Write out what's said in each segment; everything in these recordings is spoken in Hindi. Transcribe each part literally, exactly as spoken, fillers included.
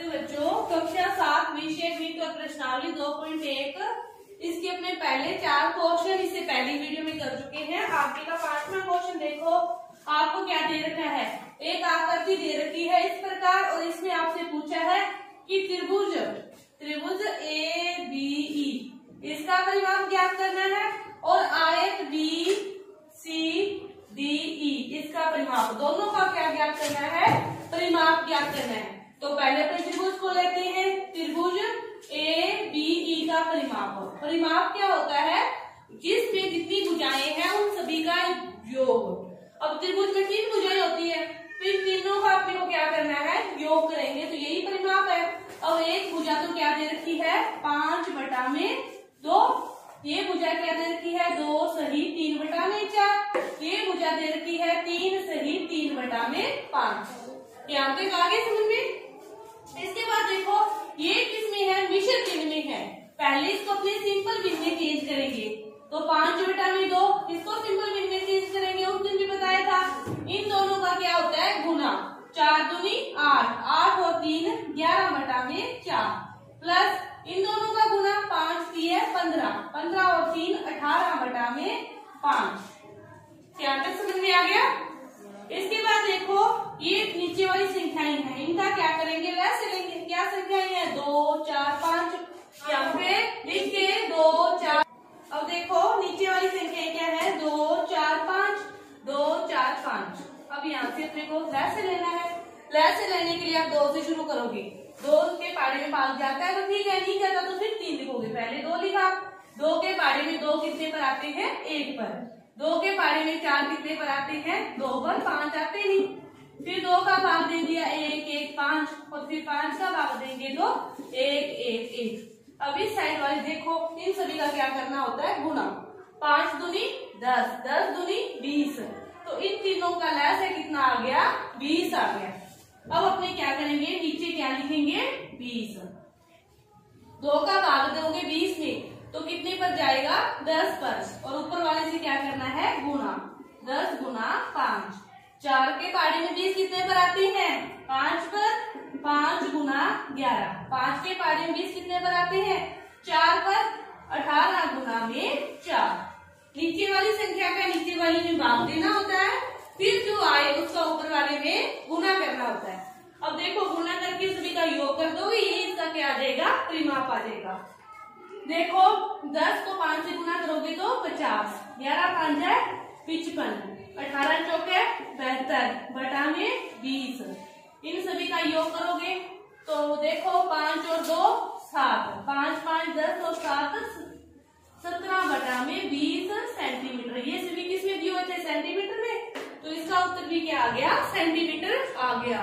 नमस्ते बच्चों, कक्षा सात विषय गणित और प्रश्नावली दो पॉइंट एक इसके अपने पहले चार क्वेश्चन इससे पहली वीडियो में कर चुके हैं। आगे का पांचवा क्वेश्चन देखो, आपको क्या दे रखा है, एक आकृति दे रखी है इस प्रकार और इसमें आपसे पूछा है कि त्रिभुज त्रिभुज ए बी ई इसका परिमाप ज्ञात करना है और आयत बी सी डी ई इसका परिमाप, दोनों का क्या ज्ञात करना है, परिमाप ज्ञात करना है। तो पहले अपने त्रिभुज को लेते हैं, त्रिभुज ए बी ई का परिमाप। परिमाप क्या होता है, जिसमें जितनी भुजाएं हैं उन सभी का योग। अब त्रिभुज में तीन भुजाएं होती है, तो इन तीनों का अपने को क्या करना है, योग करेंगे, तो यही परिमाप है। अब एक भुजा तो क्या दे रखी है, पांच बटा में दो, ये भुजा क्या दे रखी है, दो सही तीन बटा में चार, ये भुजा दे रखी है तीन सही तीन बटा में पांच। यहाँ तक आगे समझ में। इसके बाद देखो ये किसमें है, मिश्र भिन्न में है। पहले इसको अपने सिंपल भिन्न में चेंज करेंगे, तो पांच बटा में दो, इसको सिंपल भिन्न में चेंज करेंगे, उस दिन भी बताया था। इन दोनों का क्या होता है, गुना, चार दूनी आठ, आठ और तीन ग्यारह बटा में चार, प्लस इन दोनों का गुना पांच की है पंद्रह, पंद्रह और तीन अठारह बटा में पांच। क्या तक समझ में आ गया। इसके बाद देखो ये नीचे वाली संख्याएं हैं, इनका क्या करेंगे, वैसे लेंगे। क्या संख्याएं हैं, दो चार पांच, यहाँ पे लिख के दो चार। अब देखो नीचे वाली संख्याएं क्या है, दो चार पांच, दो चार पांच। अब यहाँ से अपने को वैसे लेना है, वैसे लेने के लिए आप दो से शुरू करोगे, दो के पाड़े में भाग जाता है तो ठीक है, नहीं जाता तो फिर तीन लिखोगे। पहले दो लिखा, दो के पाड़े में दो कितने पर आते हैं, एक पर। दो के पाड़े में चार कितने पर आते हैं, दो पर, पांच आते नहीं। फिर दो का भाग दे दिया एक एक पांच, और फिर पांच का भाग देंगे तो एक एक एक। अब इस साइड वाले देखो, इन सभी का क्या करना होता है, गुना। पांच दूनी दस, दस दूनी बीस, तो इन तीनों का लैस है कितना आ गया, बीस आ गया। अब अपने क्या करेंगे, नीचे क्या लिखेंगे, बीस। दो का भाग दोगे बीस में तो कितने पर जाएगा, दस पर, और ऊपर वाले से क्या करना है, गुना, दस गुना पांच। चार के पाड़े में बीस कितने पर आते हैं, पांच पर, पांच गुना ग्यारह। पांच के पाड़े में बीस कितने पर आते हैं, चार पर, अठारह गुना में चार। नीचे वाली संख्या का नीचे वाली में भाग देना होता है, फिर जो आए उसका ऊपर वाले में गुना करना होता है। अब देखो गुना करके सभी का योग कर दोगे, ये इसका क्या आ जाएगा, परिमाप आ जाएगा। देखो दस को पांच से गुना करोगे तो पचास, ग्यारह पांच है पिचपन, अठारह चौक है बहत्तर बटा में बीस। इन सभी का योग करोगे तो देखो पांच और दो सात, पांच पांच दस और सात सत्रह बटा में बीस सेंटीमीटर। ये सभी किसमें दिए हुए थे, सेंटीमीटर में, तो इसका उत्तर भी क्या आ गया, सेंटीमीटर आ गया।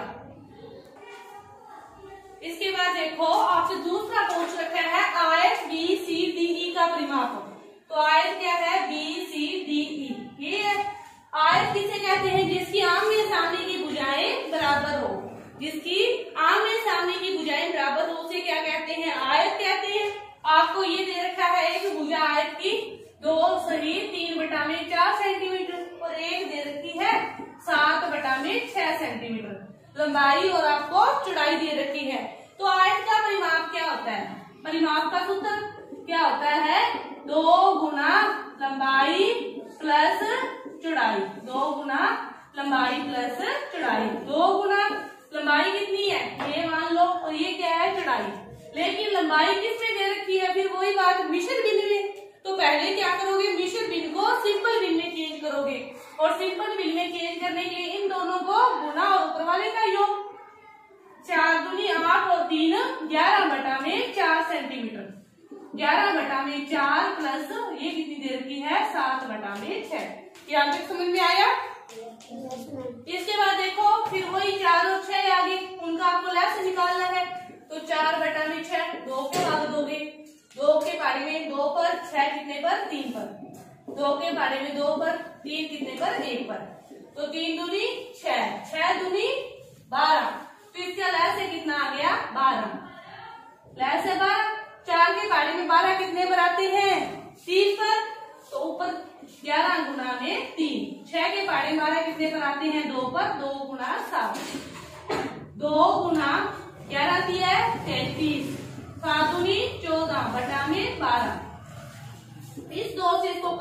इसके बाद देखो आपसे दूसरा पूछ रखा है, आयत बी सी डी ई का परिमाप। तो आयत क्या है, बी सी डी ई। ये आयत किसे कहते हैं, जिसकी आमने सामने की भुजाएं बराबर हो, जिसकी आमने सामने की भुजाएं बराबर हो उसे क्या कहते हैं, आयत कहते हैं। आपको ये दे रखा है एक भुजा आयत की दो सही तीन बटा में चार सेंटीमीटर और एक दे रखी है सात बटा में छह सेंटीमीटर लंबाई और आपको चौड़ाई दे रखी है। तो आयत का परिमाप क्या होता है, परिमाप का सूत्र क्या होता है, दो गुना लंबाई प्लस चौड़ाई, दो गुना लंबाई प्लस चौड़ाई। दो गुना लंबाई कितनी है, ये मान लो, और ये क्या है, चौड़ाई। लेकिन लंबाई किसमें दे रखी है, फिर वही बात मिश्र भिन्न में। तो पहले क्या करोगे, मिश्र भिन्न को सिंपल भिन्न में चेंज करोगे, और सिंपल भिन्न में चेंज करने के लिए इन दोनों को गुना और ऊपर वाले का योग। चार दूनी आठ और तीन ग्यारह बटा में चार सेंटीमीटर, ग्यारह बटा में चार प्लस ये कितनी दे रखी है, सात बटा में छह। यहाँ तक समझ में आया। इसके बाद देखो फिर वही चार और छह आगे, उनका आपको लैस निकालना है। तो चार बटा में छह, दो के भाग दोगे, दो के पारे में दो पर, छह कितने पर, तीन पर, दो के पारे में दो पर, तीन कितने पर, एक पर, तो तीन दूनी छह, छह दूनी बारह। तो इसका लैस है कितना आ गया, बारह, लैस है बारह। चार के पारे में बारह कितने पर आते हैं, तीन पर, तो ऊपर ग्यारह गुना में तीन। छह के पारे में बारह कितने पर आते हैं, दो पर, दो गुना सात, दो गुना ग्यारह दिया है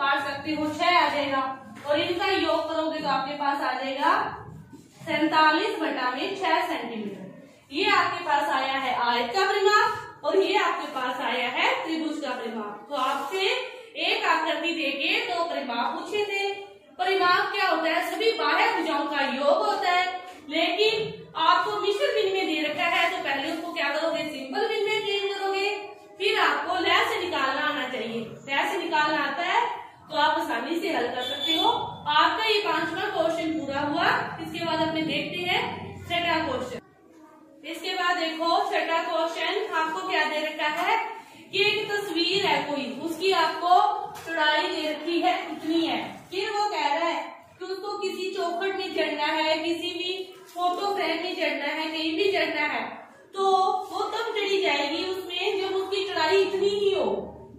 काट सकते हो, छह आ जाएगा और इनका योग करोगे तो आपके पास आ जाएगा सैतालीस बटा में छह सेंटीमीटर। ये आपके पास आया है आयत का परिमाप और ये आपके पास आया है त्रिभुज का परिमाप। तो आपसे एक आकृति देके दो परिमाप पूछे थे। परिमाप क्या होता है? सभी बाह्य भुजाओं का योग होता है, लेकिन आपको मिश्र विनिमय दे रखा है तो पहले उसको क्या करोगे? सिंपल विनिमय चेंज करोगे, फिर आपको लय से निकालना आना चाहिए। लय से निकालना आता है तो आप आसानी से हल कर सकते हो। आपका ये पांचवा क्वेश्चन पूरा हुआ। इसके बाद अपने देखते हैं छठा क्वेश्चन। इसके बाद देखो छठा क्वेश्चन आपको क्या दे रखा है कि एक तस्वीर है कोई, उसकी आपको चौड़ाई दे रखी है इतनी है, फिर वो कह रहा है कि उसको किसी चौखट में चढ़ना है, किसी भी फोटो फ्रेम में चढ़ना है, कहीं भी चढ़ना है, तो वो तब चढ़ी जाएगी उसमें जब उसकी चौड़ाई इतनी ही हो।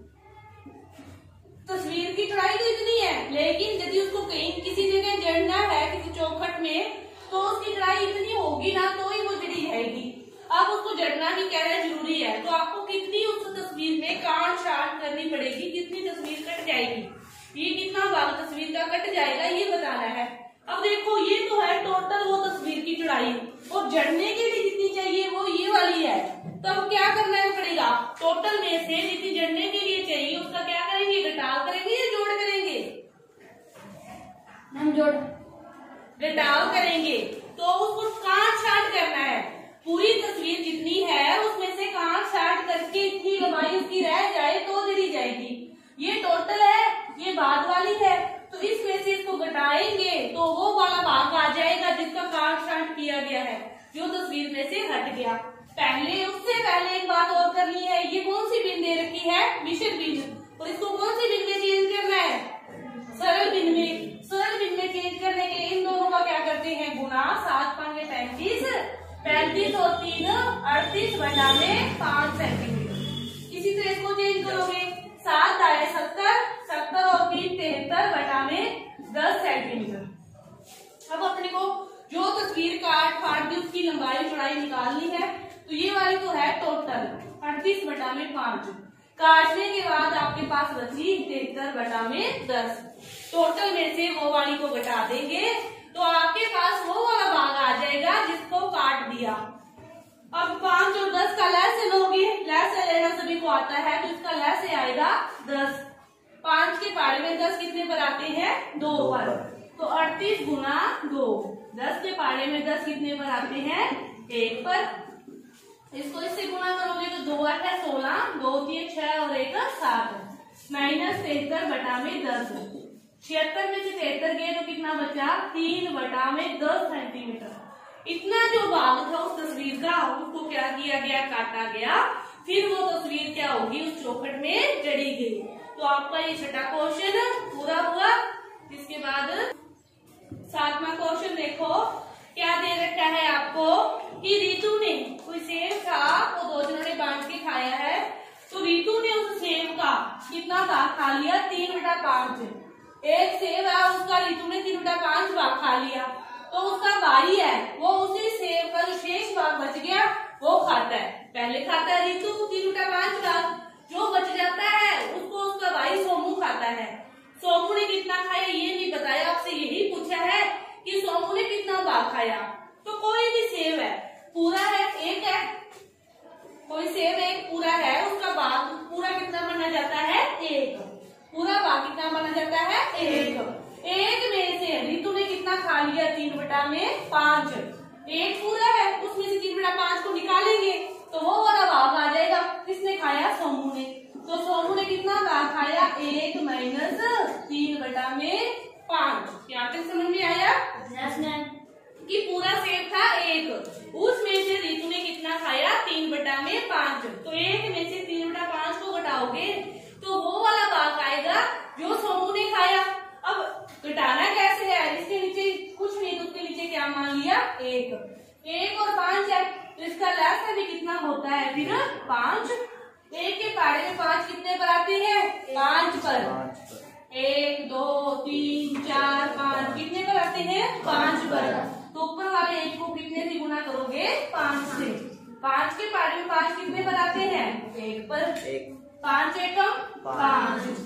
तस्वीर की चौड़ाई तो इतनी है, लेकिन यदि उसको कहीं किसी जगह चढ़ना है किसी चौखट में तो उसकी चौड़ाई इतनी होगी ना तो ही वो चढ़ी जाएगी। अब उसको जड़ना ही कह रहा है जरूरी है, तो आपको कितनी उस तस्वीर में काट छाट करनी पड़ेगी, कितनी तस्वीर कट जाएगी, ये कितना भाग तस्वीर का कट जाएगा ये बताना है। अब देखो ये तो है टोटल वो तस्वीर की चौड़ाई और जड़ने के लिए जितनी चाहिए वो ये वाली है। तब क्या करना पड़ेगा? टोटल में से जितनी जड़ने के लिए चाहिए उसका क्या करेंगे? घटाव करेंगे या जोड़ करेंगे? हम जोड़ घटाव करेंगे। तो उसको काट छाट करना है, पूरी तस्वीर जितनी है उसमें से काट छाट करके इतनी लंबाई उसकी रह जाए तो जड़ी जाएगी। ये टोटल है, ये बाद वाली है, तो इसमें से इसको घटाएंगे तो वो वाला भाग आ जाएगा जिसका काट छाट किया गया है, जो तस्वीर में से हट गया। पहले उससे पहले एक बात और करनी है, ये कौन सी बिन दे रखी है? मिश्र बिन, और इसको कौन सी बिन में चेंज करना है? सरल बिन में। सरल बिन में चेंज करने के लिए इन दोनों का क्या करते हैं? गुना। सात पांच पैंतीस, पैंतीस और तीन अड़तीस बटा में पांच सेंटीमीटर। इसी तरह इसको चेंज करोगे, सात आए सत्तर, सत्तर और तीन तिहत्तर बटा में दस सेंटीमीटर। अब अपने को जो तस्वीर काट फाट दी उसकी लंबाई चौड़ाई निकालनी है, तो ये वाली तो है टोटल अड़तीस बटा में पांच, काटने के बाद आपके पास बची तिहत्तर बटा में दस। टोटल में से वो वाली को घटा देंगे तो आपके पास वो वाला भाग आ जाएगा जिसको काट दिया। अब पांच और दस का लय से लोगे, लय से लेना सभी को आता है, तो इसका लय से आएगा दस। पांच के पारे में दस कितने पर आते हैं? दो पर, तो अड़तीस गुना दो। दस के पारे में दस कितने पर आते हैं? एक पर। इसको इससे गुना करोगे तो दो आठ है सोलह, दो तीन छह और एक सात, माइनस तिहत्तर बटा में दस। छिहत्तर में से तिहत्तर गए तो कितना बचा? तीन बटा में दस सेंटीमीटर। इतना जो भाग था उस तस्वीर का उसको क्या किया गया? काटा गया, फिर वो तस्वीर क्या होगी? उस चौखट में जड़ी गई। तो आपका ये छठा क्वेश्चन पूरा हुआ। इसके बाद सातवां क्वेश्चन देखो क्या दे रखा है आपको कि रितु ने कोई सेब था वो दो जनों ने बांट के खाया है, तो रितु ने उस सेब का कितना भाग खा लिया? तीन बटा पांच। एक सेब है उसका रितु ने तीन बटा पांच भाग खा लिया, तो उसका भाई है वो उसी सेब का जो शेष भाग बच गया वो खाता है। पहले खाता है रितु तीन बटा पांच भाग, जो बच जाता है उसको उसका भाई सोमू खाता है। सोमू ने कितना खाया ये नहीं बताया, आपसे यही पूछा है कि सोमू ने कितना भाग खाया। तो कोई भी सेब है पूरा है, एक है, कोई सेब एक पूरा है, उसका भाग पूरा कितना माना जाता है? एक। पूरा भाग कितना माना जाता है? एक। एक में से रितु ने कितना खा लिया? तीन बटा में पांच। एक पूरा है, उसमें से तीन बटा पांच को निकालेंगे तो वो वाला भाग आ जाएगा किसने खाया? सोमू ने। तो सोमू ने कितना भाग खाया? एक माइनस तीन बटा में पांच। यहाँ तक समझ में आया? Yes ma'am. कि पूरा सेब था एक, उसमें से रितु ने कितना खाया? तीन बटा में पांच। तो एक में से तीन बटा पांच को घटाओगे तो वो वाला भाग आएगा जो सोमू ने खाया। अब घटाना कैसे है? इसके नीचे कुछ नहीं तो उसके नीचे क्या मान लिया? एक। एक और पांच है तो इसका लसागु भी कितना होता है? फिर पांच। एक के पारे में पांच कितने पर आते हैं? पांच पर। एक दो तीन चार पांच कितने पर आते हैं? पांच पर। तो ऊपर वाले एक को कितने से गुना करोगे? पांच से। पांच के पारे में पांच कितने पर आते हैं? एक पर। एक। पांच एकम पांच।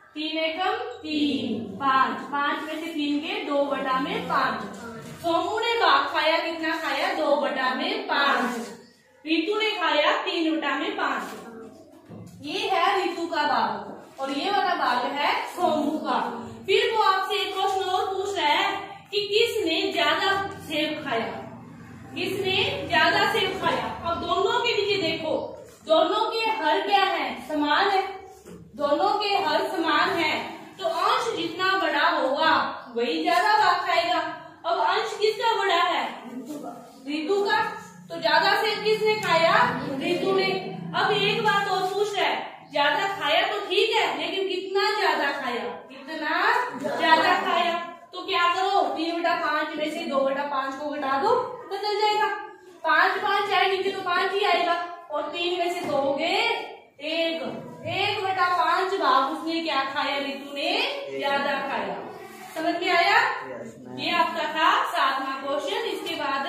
तीन एकम तीन, पांच, पांच में से तीन के दो बटा में पांच। सोमू ने भाग खाया, कितना खाया? दो बटा में पांच। रितु ने खाया तीन बटा में पांच। ये है रितु का भाग और ये वाला भाग है सोमू का। फिर वो आपसे एक प्रश्न और पूछ रहा है कि किसने ज्यादा सेब खाया, किसने ज्यादा सेब खाया। अब दोनों के नीचे देखो, दोनों के हर क्या है? समान है। दोनों के हर समान है तो अंश जितना बड़ा होगा वही ज्यादा भाग खाएगा। अब अंश किसका बड़ा है? रितु का। तो ज्यादा सेब किसने खाया? रितु ने। अब एक बात और पूछ रहा है, ज्यादा खाया तो ठीक है लेकिन कितना ज्यादा खाया? कितना ज्यादा खाया? तो क्या करो, तीन बटा पांच में से दो बटा पांच को घटा दो तो चल जाएगा। पांच पांच आए नीचे तो पांच ही आएगा और तीन में से दो गए एक, एक बटा पांच भाग उसने क्या खाया? रितु ने ज्यादा खाया। समझ में आया? ये आपका था सातवां क्वेश्चन। इसके बाद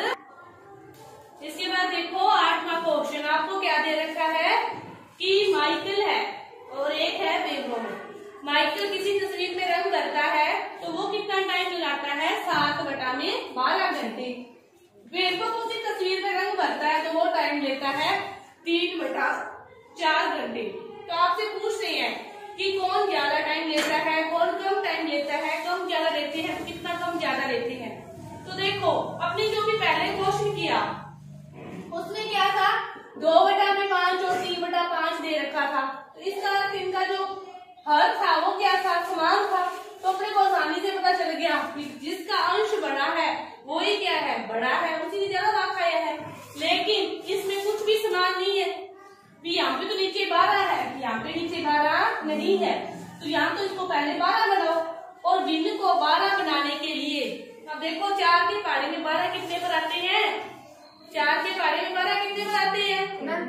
इसके बाद देखो आठवां क्वेश्चन। आपको क्या दे रखा है कि माइकल है और एक है वैभव। माइकल किसी तस्वीर में रंग करता है तो वो कितना टाइम लगाता है? सात बटा में बारह घंटे। वैभव उसी तस्वीर में रंग भरता है तो वो टाइम लेता है तीन बटा चार घंटे। तो आपसे पूछ रहे हैं कि कौन ज्यादा टाइम लेता है, कौन कम टाइम लेता है, कम ज्यादा लेते हैं, कितना कम ज्यादा लेते हैं। तो देखो अपने जो भी पहले क्वेश्चन किया उसमें क्या था? दो बटा में पांच और तीन बटा पांच दे रखा था। तो इसका अर्थ इनका जो हर था वो क्या था? समान था। तो अपने को आसानी से पता चल गया कि जिसका अंश बड़ा है वो ही क्या है? बड़ा है, उसी ने ज्यादा भाग खाया है। लेकिन इसमें कुछ भी समान नहीं है। यहाँ पे तो नीचे बारह है, यहाँ पे नीचे बारह नहीं है, तो यहाँ तो इसको पहले बारह बनाओ। और भिन्न को बारह बनाने के लिए अब देखो चार के पारे में बारह कितने पर आते हैं? चार के पारे में बारह कितने पर आते हैं?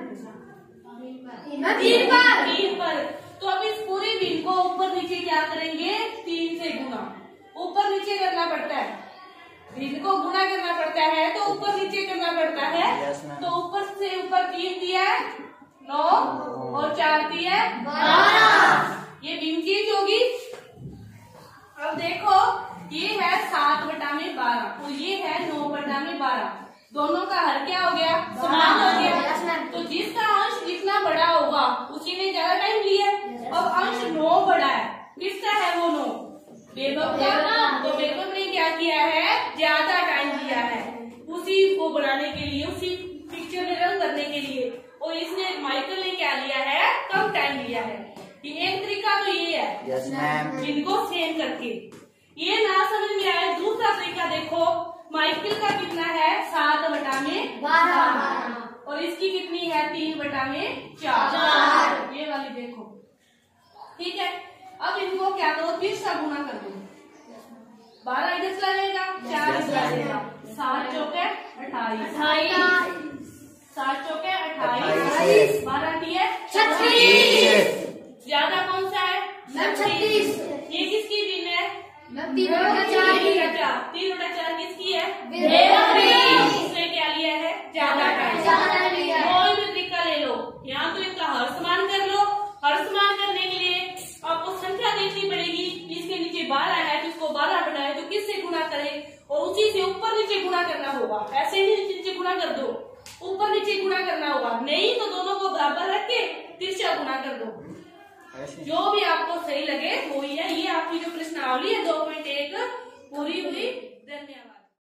तीन पर। तीन पर। तो अब इस पूरे भिन्न को ऊपर नीचे क्या करेंगे? तीन से गुना। ऊपर नीचे करना पड़ता है, भिन्न को गुना करना पड़ता है तो ऊपर नीचे करना पड़ता है। तो ऊपर से ऊपर तीन दिया है नौ और चार दिया है बारह। ये भिन्न चीज होगी। अब देखो ये है सात बटा में बारह और ये है नौ बटा में बारह। दोनों का हर क्या हो गया? समान हो गया। तो जिसका अंश जितना बड़ा होगा उसी ने ज्यादा टाइम लिया। अब अंश नौ बड़ा है, किसका है वो? नौ वैभव का। तो वैभव ने क्या किया है? ज्यादा टाइम लिया है उसी को बनाने के लिए, उसी पिक्चर में रंग करने के लिए। और इसने माइकल ने क्या लिया है? कम टाइम लिया है। ये एक तरीका तो ये है yes, इनको सेम करके। ये ना समझ में आए, दूसरा तरीका देखो। माइकल का कितना है? सात बटा में बारह और इसकी कितनी है? तीन बटा में चार। ये वाली देखो, ठीक है। अब इनको क्या करो? तीस का गुना कर दो। बारह इधर चला जाएगा, चार इधर आ जाएगा। सात चौके अट्ठाईस, सात चौके अट्ठाईस, बारह दिए छत्तीस। ज्यादा कौन सा है? छत्तीस। ये किसकी भिन्न है? तीन बटा चार। तीन बटा चार किसकी है? इसने क्या लिया है? ज्यादा टाइम लिया। कोई भी तरीका ले लो, यहाँ तो इनका हर समान कर लो। हर समान करने के लिए आपको संख्या देखनी पड़ेगी। इसके नीचे बारह है तो इसको बारह बनाए तो किससे गुना करें? और उसी से ऊपर नीचे गुना करना होगा। ऐसे ही नीचे नीचे गुना कर दो, ऊपर नीचे गुना करना होगा। नहीं तो दोनों को बराबर रख के तिरछा गुना कर दो। जो भी आपको सही लगे वो ही है। ये आपकी जो प्रश्नावली है दो पॉइंट एक पूरी हुई। धन्यवाद।